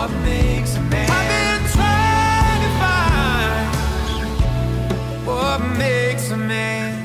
what makes a man. I've been trying to find what makes a man.